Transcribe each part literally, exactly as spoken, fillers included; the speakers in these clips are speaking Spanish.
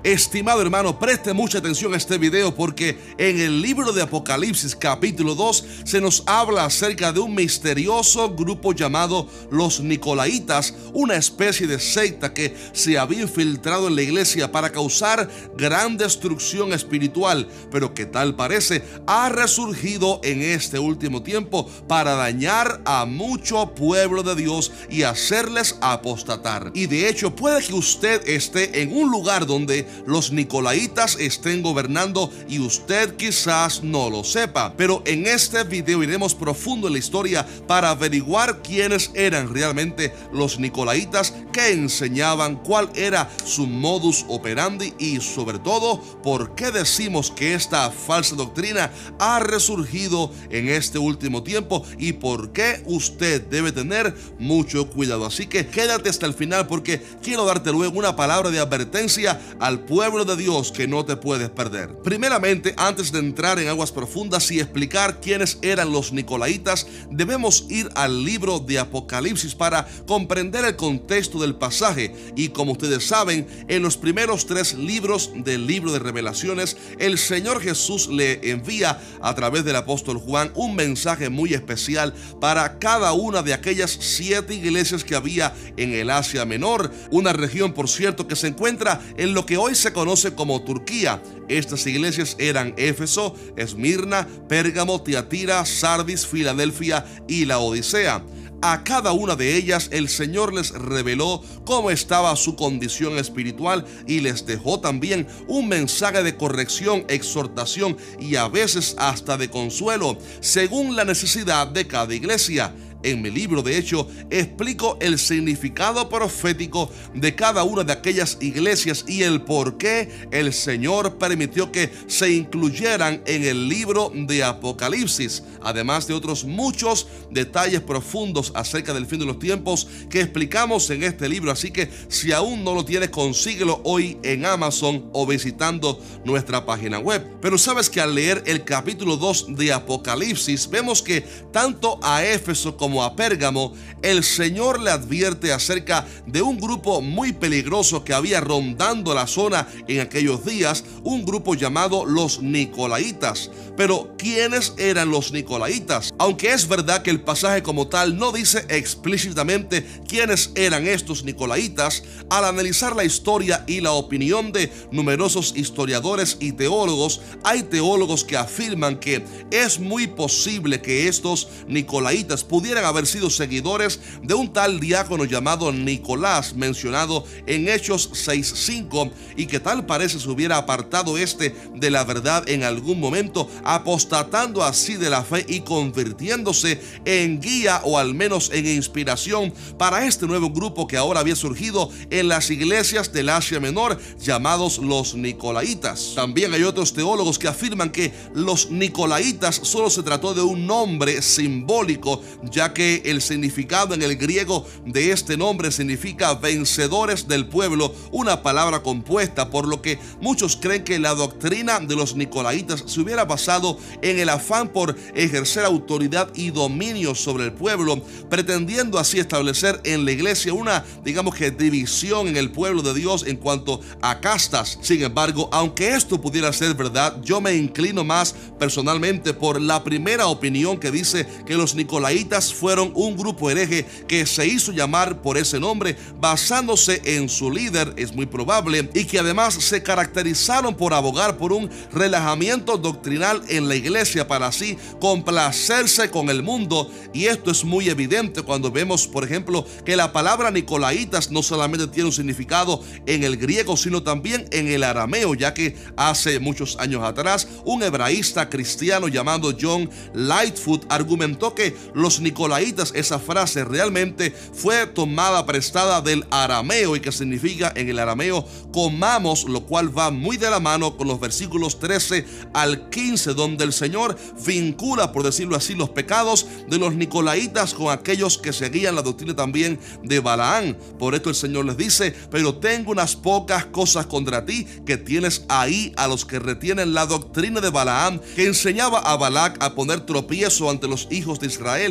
Estimado hermano, preste mucha atención a este video porque en el libro de Apocalipsis capítulo dos se nos habla acerca de un misterioso grupo llamado los Nicolaitas, una especie de secta que se había infiltrado en la iglesia para causar gran destrucción espiritual, pero que tal parece ha resurgido en este último tiempo para dañar a mucho pueblo de Dios y hacerles apostatar. Y de hecho puede que usted esté en un lugar donde los Nicolaitas estén gobernando y usted quizás no lo sepa, pero en este video iremos profundo en la historia para averiguar quiénes eran realmente los Nicolaitas, qué enseñaban, cuál era su modus operandi y sobre todo por qué decimos que esta falsa doctrina ha resurgido en este último tiempo y por qué usted debe tener mucho cuidado. Así que quédate hasta el final porque quiero darte luego una palabra de advertencia al pueblo de Dios que no te puedes perder. Primeramente, antes de entrar en aguas profundas y explicar quiénes eran los Nicolaitas, debemos ir al libro de Apocalipsis para comprender el contexto del pasaje. Y como ustedes saben, en los primeros tres libros del libro de Revelaciones, el Señor Jesús le envía a través del apóstol Juan un mensaje muy especial para cada una de aquellas siete iglesias que había en el Asia Menor, una región, por cierto, que se encuentra en lo que hoy se conoce como Turquía. Estas iglesias eran Éfeso, Esmirna, Pérgamo, Tiatira, Sardis, Filadelfia y la Odisea. A cada una de ellas el Señor les reveló cómo estaba su condición espiritual y les dejó también un mensaje de corrección, exhortación y a veces hasta de consuelo, según la necesidad de cada iglesia. En mi libro, de hecho, explico el significado profético de cada una de aquellas iglesias y el por qué el Señor permitió que se incluyeran en el libro de Apocalipsis, además de otros muchos detalles profundos acerca del fin de los tiempos que explicamos en este libro. Así que si aún no lo tienes, consíguelo hoy en Amazon o visitando nuestra página web. Pero sabes que al leer el capítulo dos de Apocalipsis vemos que tanto a Éfeso como a Pérgamo, el Señor le advierte acerca de un grupo muy peligroso que había rondando la zona en aquellos días, un grupo llamado los Nicolaitas. Pero ¿quiénes eran los Nicolaitas? Aunque es verdad que el pasaje como tal no dice explícitamente quiénes eran estos Nicolaitas, al analizar la historia y la opinión de numerosos historiadores y teólogos, hay teólogos que afirman que es muy posible que estos Nicolaitas pudieran haber sido seguidores de un tal diácono llamado Nicolás, mencionado en Hechos seis cinco, y que tal parece se hubiera apartado este de la verdad en algún momento, apostatando así de la fe y convirtiéndose en guía o al menos en inspiración para este nuevo grupo que ahora había surgido en las iglesias del Asia Menor, llamados los Nicolaitas. También hay otros teólogos que afirman que los Nicolaitas solo se trató de un nombre simbólico, ya que el significado en el griego de este nombre significa vencedores del pueblo, una palabra compuesta, por lo que muchos creen que la doctrina de los Nicolaitas se hubiera basado en el afán por ejercer autoridad y dominio sobre el pueblo, pretendiendo así establecer en la iglesia una, digamos que, división en el pueblo de Dios en cuanto a castas. Sin embargo, aunque esto pudiera ser verdad, yo me inclino más personalmente por la primera opinión, que dice que los Nicolaitas fueron un grupo hereje que se hizo llamar por ese nombre basándose en su líder, es muy probable, y que además se caracterizaron por abogar por un relajamiento doctrinal en la iglesia para así complacerse con el mundo. Y esto es muy evidente cuando vemos, por ejemplo, que la palabra Nicolaitas no solamente tiene un significado en el griego, sino también en el arameo, ya que hace muchos años atrás un hebraísta cristiano llamado John Lightfoot argumentó que los Nicolaitas, esa frase realmente fue tomada prestada del arameo y que significa en el arameo comamos, lo cual va muy de la mano con los versículos trece al quince, donde el Señor vincula, por decirlo así, los pecados de los Nicolaitas con aquellos que seguían la doctrina también de Balaán. Por esto el Señor les dice: pero tengo unas pocas cosas contra ti, que tienes ahí a los que retienen la doctrina de Balaán, que enseñaba a Balac a poner tropiezo ante los hijos de Israel, a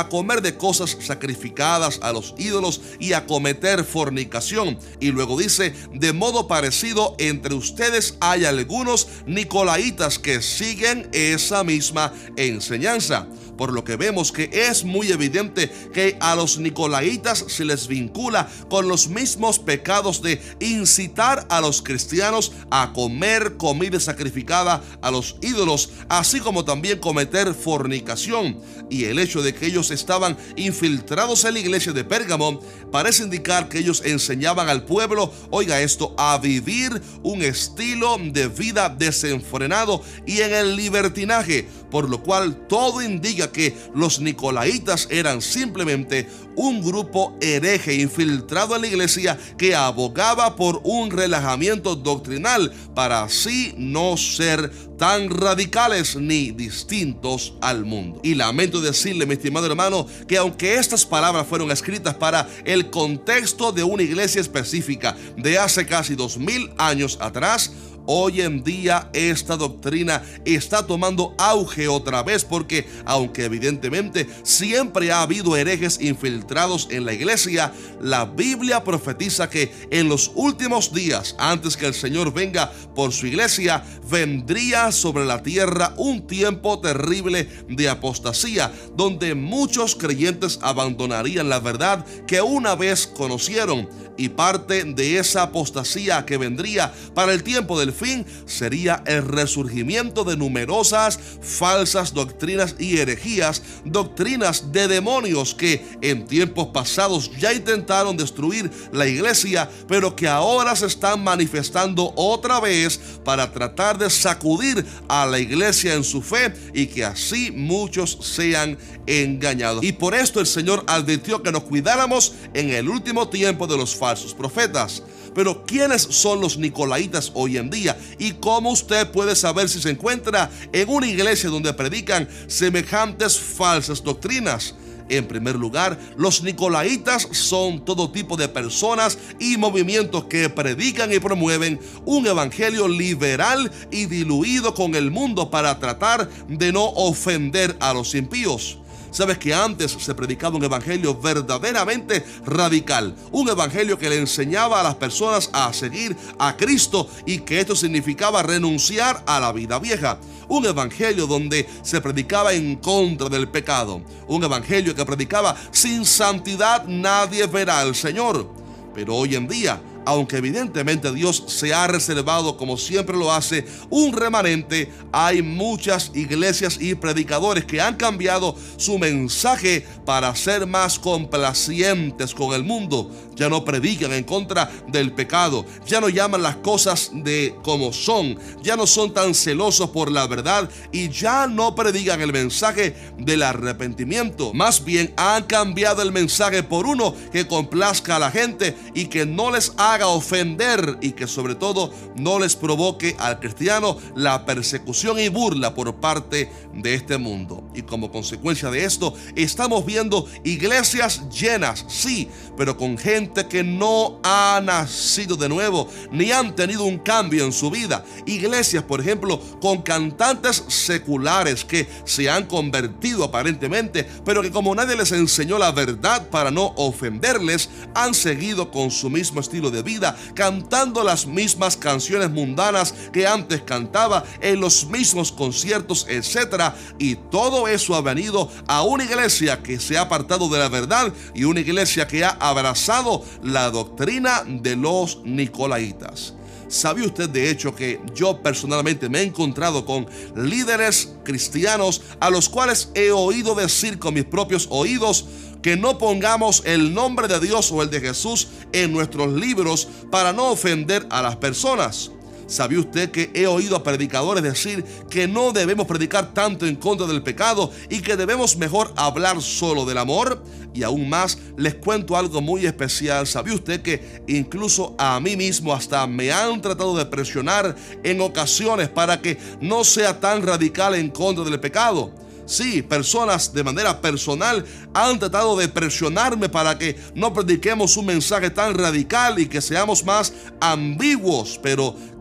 a comer de cosas sacrificadas a los ídolos y a cometer fornicación. Y luego dice, de modo parecido entre ustedes hay algunos nicolaitas que siguen esa misma enseñanza. Por lo que vemos que es muy evidente que a los nicolaitas se les vincula con los mismos pecados de incitar a los cristianos a comer comida sacrificada a los ídolos, así como también cometer fornicación. Y el hecho de que ellos estaban infiltrados en la iglesia de Pérgamo parece indicar que ellos enseñaban al pueblo, oiga esto, a vivir un estilo de vida desenfrenado y en el libertinaje, por lo cual todo indica que los nicolaitas eran simplemente un grupo hereje infiltrado en la iglesia que abogaba por un relajamiento doctrinal para así no ser tan radicales ni distintos al mundo. Y lamento decirle, mi estimado hermano, que aunque estas palabras fueron escritas para el contexto de una iglesia específica de hace casi dos mil años atrás, hoy en día esta doctrina está tomando auge otra vez, porque aunque evidentemente siempre ha habido herejes infiltrados en la iglesia, la Biblia profetiza que en los últimos días, antes que el Señor venga por su iglesia, vendría sobre la tierra un tiempo terrible de apostasía, donde muchos creyentes abandonarían la verdad que una vez conocieron, y parte de esa apostasía que vendría para el tiempo del fin sería el resurgimiento de numerosas falsas doctrinas y herejías, doctrinas de demonios que en tiempos pasados ya intentaron destruir la iglesia, pero que ahora se están manifestando otra vez para tratar de sacudir a la iglesia en su fe y que así muchos sean engañados. Y por esto el Señor advirtió que nos cuidáramos en el último tiempo de los falsos profetas. Pero ¿quiénes son los nicolaitas hoy en día? ¿Y cómo usted puede saber si se encuentra en una iglesia donde predican semejantes falsas doctrinas? En primer lugar, los nicolaitas son todo tipo de personas y movimientos que predican y promueven un evangelio liberal y diluido con el mundo para tratar de no ofender a los impíos. Sabes que antes se predicaba un evangelio verdaderamente radical, un evangelio que le enseñaba a las personas a seguir a Cristo y que esto significaba renunciar a la vida vieja. Un evangelio donde se predicaba en contra del pecado, un evangelio que predicaba sin santidad nadie verá al Señor. Pero hoy en día, aunque evidentemente Dios se ha reservado, como siempre lo hace, un remanente, hay muchas iglesias y predicadores que han cambiado su mensaje para ser más complacientes con el mundo. Ya no predican en contra del pecado, ya no llaman las cosas de como son, ya no son tan celosos por la verdad y ya no predican el mensaje del arrepentimiento. Más bien han cambiado el mensaje por uno que complazca a la gente y que no les haga ofender y que sobre todo no les provoque al cristiano la persecución y burla por parte de este mundo. Y como consecuencia de esto estamos viendo iglesias llenas, sí, pero con gente que no ha nacido de nuevo ni han tenido un cambio en su vida. Iglesias, por ejemplo, con cantantes seculares que se han convertido aparentemente, pero que como nadie les enseñó la verdad para no ofenderles, han seguido con su mismo estilo de vida, cantando las mismas canciones mundanas que antes cantaba en los mismos conciertos, etcétera. Y todo eso ha venido a una iglesia que se ha apartado de la verdad y una iglesia que ha abrazado la doctrina de los nicolaitas. ¿Sabe usted de hecho que yo personalmente me he encontrado con líderes cristianos a los cuales he oído decir con mis propios oídos que no pongamos el nombre de Dios o el de Jesús en nuestros libros para no ofender a las personas? ¿Sabía usted que he oído a predicadores decir que no debemos predicar tanto en contra del pecado y que debemos mejor hablar solo del amor? Y aún más, les cuento algo muy especial. ¿Sabía usted que incluso a mí mismo hasta me han tratado de presionar en ocasiones para que no sea tan radical en contra del pecado? Sí, personas de manera personal han tratado de presionarme para que no prediquemos un mensaje tan radical y que seamos más ambiguos, pero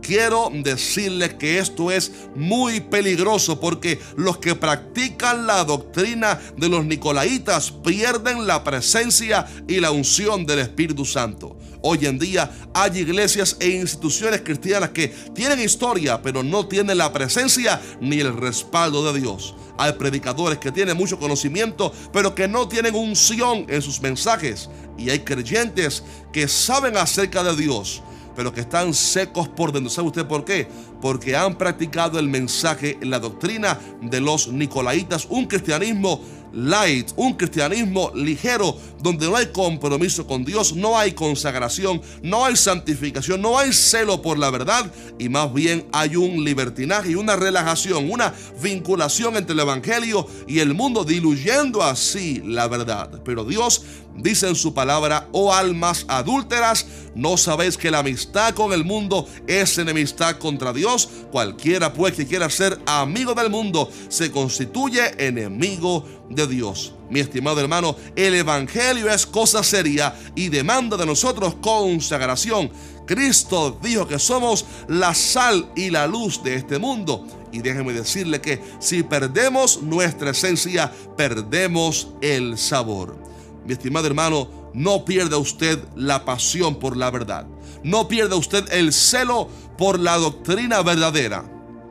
quiero decirles que esto es muy peligroso, porque los que practican la doctrina de los nicolaitas pierden la presencia y la unción del Espíritu Santo. Hoy en día hay iglesias e instituciones cristianas que tienen historia, pero no tienen la presencia ni el respaldo de Dios. Hay predicadores que tienen mucho conocimiento, pero que no tienen unción en sus mensajes. Y hay creyentes que saben acerca de Dios, pero que están secos por dentro. ¿Sabe usted por qué? Porque han practicado el mensaje, la doctrina de los nicolaitas, un cristianismo light, un cristianismo ligero, donde no hay compromiso con Dios, no hay consagración, no hay santificación, no hay celo por la verdad, y más bien hay un libertinaje y una relajación, una vinculación entre el evangelio y el mundo, diluyendo así la verdad. Pero Dios dice en su palabra: oh almas adúlteras, ¿no sabéis que la amistad con el mundo es enemistad contra Dios? Cualquiera pues que quiera ser amigo del mundo se constituye enemigo de Dios. Mi estimado hermano, el evangelio es cosa seria y demanda de nosotros consagración. Cristo dijo que somos la sal y la luz de este mundo. Y déjeme decirle que si perdemos nuestra esencia, perdemos el sabor. Mi estimado hermano, no pierda usted la pasión por la verdad. No pierda usted el celo por la doctrina verdadera.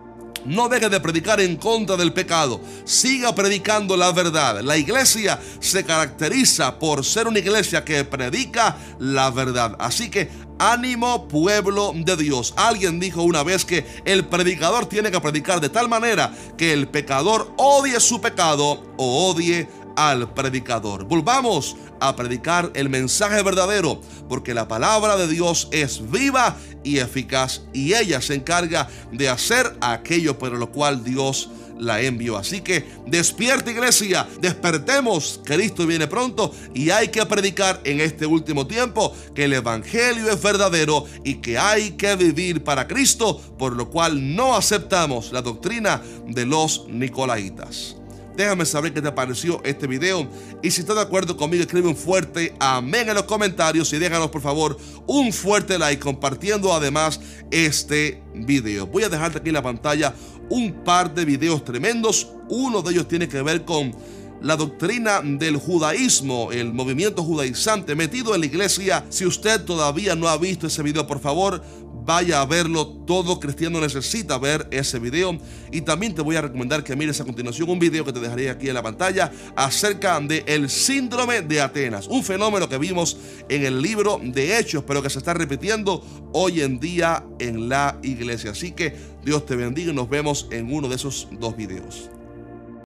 No deje de predicar en contra del pecado. Siga predicando la verdad. La iglesia se caracteriza por ser una iglesia que predica la verdad. Así que ánimo, pueblo de Dios. Alguien dijo una vez que el predicador tiene que predicar de tal manera que el pecador odie su pecado o odie al predicador. Volvamos a predicar el mensaje verdadero, porque la palabra de Dios es viva y eficaz, y ella se encarga de hacer aquello para lo cual Dios la envió. Así que despierta, iglesia, despertemos. Cristo viene pronto y hay que predicar en este último tiempo que el evangelio es verdadero y que hay que vivir para Cristo, por lo cual no aceptamos la doctrina de los nicolaitas. Déjame saber qué te pareció este video, y si estás de acuerdo conmigo, escribe un fuerte amén en los comentarios y déjanos por favor un fuerte like compartiendo además este video. Voy a dejarte aquí en la pantalla un par de videos tremendos. Uno de ellos tiene que ver con la doctrina del judaísmo, el movimiento judaizante metido en la iglesia. Si usted todavía no ha visto ese video, por favor, vaya a verlo. Todo cristiano necesita ver ese video. Y también te voy a recomendar que mires a continuación un video que te dejaré aquí en la pantalla acerca del síndrome de Atenas, un fenómeno que vimos en el libro de Hechos, pero que se está repitiendo hoy en día en la iglesia. Así que Dios te bendiga y nos vemos en uno de esos dos videos.